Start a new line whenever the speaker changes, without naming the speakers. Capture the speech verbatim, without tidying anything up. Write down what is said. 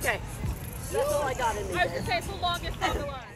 Okay. That's all I got in me.
I was going to say it's the longest on the line.